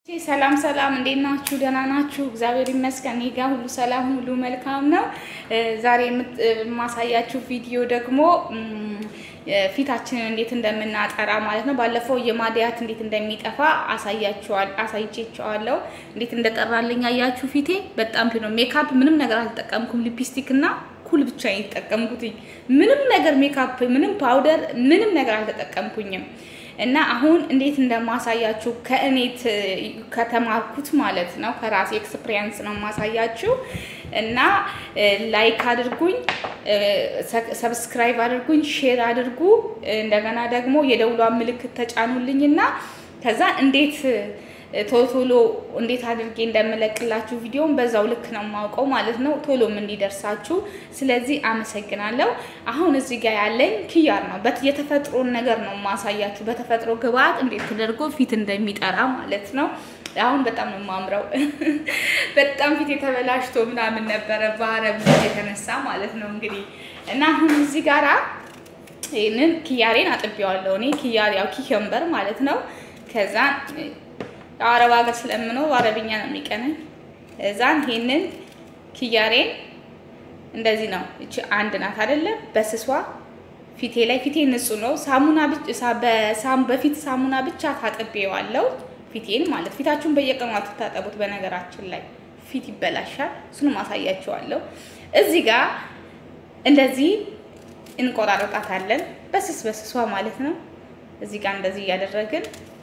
ሰላም ሰላም እንዴት ናችሁ ደህና ናችሁ እግዚአብሔር ይመስገን እኔ ጋር ሁሉ ሰላም ሁሉ መልካም ነው ዛሬ ማሳያችሁ ቪዲዮ ደግሞ ፊታችንን እንዴት እንደምናጠራ ማለት ነው ባለፈው የማዲያት እንዴት እንደሚጠፋ አሳይቼዋለሁ እንዴት እንደጠራልኝ አያችሁ ፊቴ በጣም ነው ሜካፕ ምንም ነገር አልተጠቀምኩም ሊፕስቲክ እና ኩል ብቻ እየተጠቀምኩት ምንም ነገር ሜካፕ ምንም ፓውደር ምንም ነገር አልተጠቀምኩኝም እና አሁን እንዴት እንደማሳያችሁ ከእኔት ከተማርኩት ማለት ነው ከራሴ ኤክስፒሪየንስ ነው ማሳያችሁ እና ላይክ አድርጉኝ ሰብስክራይብ አድርጉኝ ሼር አድርጉ እንደገና ደግሞ የደውሏን ምልክት ተጫኑልኝና ከዛ እንዴት ቶሎ እንዴት አድርጌ እንደምለቅላችሁ ቪዲዮን በዛው ልክ ነው ማውቀው ማለት ነው ቶሎም እንዲደርሳችሁ ስለዚህ አመሰግናለሁ አሁን እዚህ ጋር ያለኝ ኪያር ነው የተፈጥሮ ነገር ነው ማሳያችሁ በተፈጥሮ ግብአት እንዴት ተደርጎ ፊት እንደሚጠራ ማለት ነው አሁን በጣም ነው ማምረው በጣም ፊት የተበላሽቶ ምናምን ነበር ባረብ የተነሳ ማለት ነው እንግዲህ እና አሁን እዚህ ጋራ ይሄንን ኪያሬን አጥቢዋለሁ እኔ ኪያር ያው ኪከምበር ማለት ነው ከዛ አረብ ሀገር ስለምነው አረብኛ ነው የሚቀነኝ እዛን ይሄንን ኪያሬን እንደዚህ ነው እቺ አንድ ናት አይደለ በስሷ ፊቴ ላይ ፊቴ ንጹህ ነው ሳሙና በፊት ሳሙና ብቻ ታጥቤዋለሁ ፊቴን ማለት ፊታችሁን በየቀኑ አትታጠቡት በነገራችን ላይ ፊት ይበላሻል እሱን ማሳያችኋለሁ እዚህ ጋር እንደዚህ እንቆራረጣታለን በስሷ ማለት ነው እዚህ ጋር እንደዚህ ያደረግን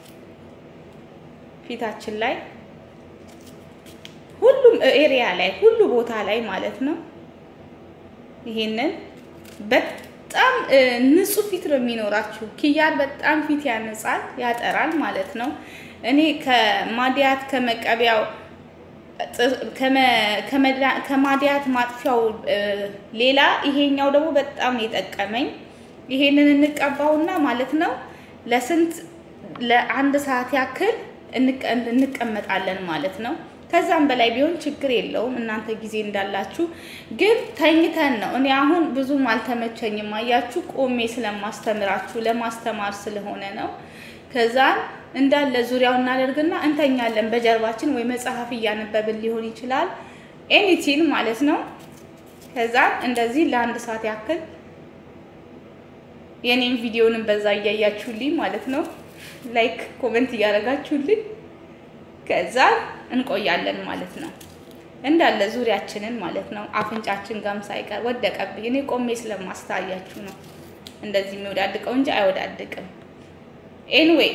ፊታችን ላይ ሁሉም ኤሪያ ላይ ሁሉ ቦታ ላይ ማለት ነው ይሄንን በጣም ንጹህ ፊት ነው የሚኖራችሁ ኪያር በጣም ፊት ያነጻል ያጠራል ማለት ነው እኔ ከማዲያት ከመቀቢያው ከማዲያት ማጥፊያው ሌላ ይሄኛው ደግሞ በጣም ይጠቀመኝ ይሄንን እንቀባውና ማለት ነው ለአንድ ሰዓት ያክል እንቀመጣለን ማለት ነው ከዛም በላይ ቢሆን ችግር የለውም እናንተ ጊዜ እንዳላችሁ ግን ተኝተን ነው እኔ አሁን ብዙም አልተመቸኝም አያችሁ ቆሜ ስለማስተምራችሁ ለማስተማር ስለሆነ ነው ከዛ እንዳለ ዙሪያው እናደርግና እንተኛለን በጀርባችን ወይ መጽሐፍ ያነበብን ሊሆን ይችላል ኤኒቲን ማለት ነው ከዛ እንደዚህ ለአንድ ሰዓት ያክል የኔን ቪዲዮንም በዛ ያያችሁልኝ ማለት ነው ላይክ ኮሜንት ያረጋችሁልኝ ከዛ እንቆያለን ማለት ነው እንዳለ ዙሪያችንን ማለት ነው አፍንጫችን ጋም ሳይቀር ወደቀብኝ እኔ ቆሜ ስለማስተያያችሁ ነው እንደዚህ የሚወዳድቀው እንጂ አይወዳድቅም ኤኒዌይ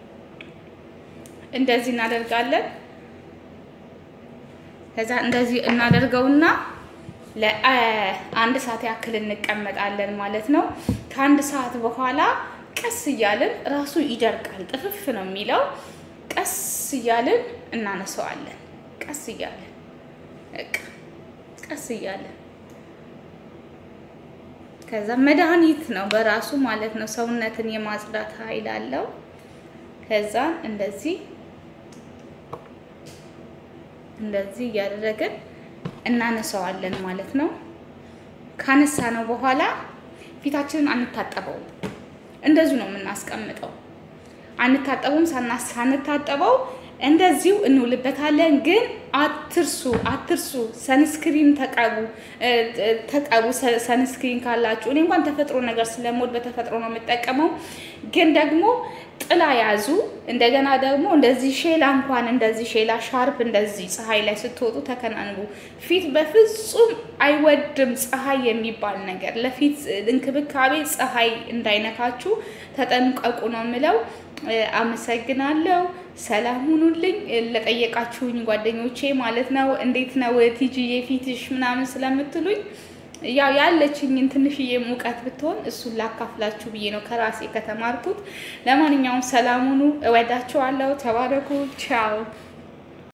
እንደዚህ እናደርጋለን ከዛ እንደዚህ እናደርገውና ለአንድ ሰዓት ያክል እንቀመጣለን ማለት ነው ከአንድ ሰዓት በኋላ ቀስ ይያልን ራሱ ይደርቃል ጥፍፍ ነው የሚለው ቀስ ይያልን እናነሳዋለን ቀስ ይያልን ከዛ መድኃኒት ነው በራሱ ማለት ነው ሰውነትን የማጽዳት ኃይል አለው ከዛ እንደዚህ ያደረግን እናነሳዋለን ማለት ነው ካነሳነው በኋላ ፊታችንን አንታጠበው እንደዚህ ነው የምናስቀምጠው አንታጠበውም ሳንታጠበው እንደዚሁ እንውልበታለን ግን አትርሱ ሰንስክሪን ተቀቡ ሰንስክሪን ካላችሁ እኔ እንኳን ተፈጥሮ ነገር ስለሞድ በተፈጥሮ ነው የምጠቀመው ግን ደግሞ ጥላ ያዙ እንደገና ደግሞ እንደዚህ ሼላ እንኳን እንደዚህ ሼላ ሻርፕ እንደዚህ ፀሐይ ላይ ስትወጡ ተከናንቡ ፊት በፍጹም አይወድም ፀሐይ የሚባል ነገር ለፊት እንክብካቤ ፀሐይ እንዳይነካችሁ ተጠንቀቁ ነው ምለው አመሰግናለሁ ሰላም ሁኑልኝ ለጠየቃችሁኝ ጓደኞቼ ማለት ነው እንዴት ነው ቲጂዬ ፊትሽ ምናምን ስለምትሉኝ ያው ያለችኝን ትንሽዬ ሙቀት ብትሆን እሱን ላካፍላችሁ ብዬ ነው ከራሴ ከተማርኩት ለማንኛውም ሰላም ሁኑ እወዳችኋለሁ ተባረኩ ቻው